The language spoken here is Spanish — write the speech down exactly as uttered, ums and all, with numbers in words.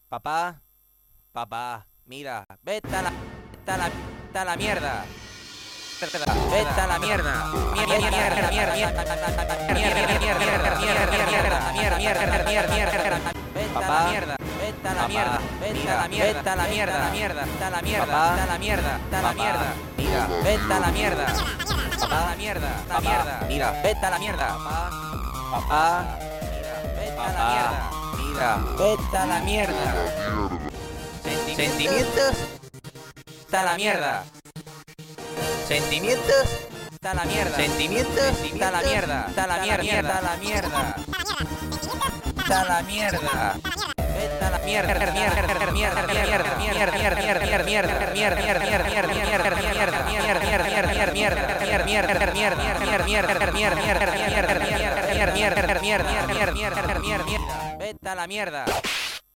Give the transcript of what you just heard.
Papá, papá, mira, vete a la, vete a la, vete a la mierda. Vete a la mierda. Mierda, mierda, mierda, mierda, mierda, mierda, mierda, mierda, vete a la mierda, vete a la mierda, vete a la mierda, vete a la mierda, mierda, vete a la mierda, vete a la mierda, vete a la mierda, mira, vete a la mierda, papá, la mierda, la mierda, mira, vete a la mierda, papá, papá, mira, vete a la mierda, mira, vete a la mierda, sentimientos, está la mierda. Sentimientos, está la mierda. Sentimientos, está la mierda. Está la mierda, está la mierda. Está la mierda. Está la mierda, mierda, mierda, mierda, mierda, mierda, mierda, mierda, mierda, mierda, mierda, mierda, mierda, vete a la mierda.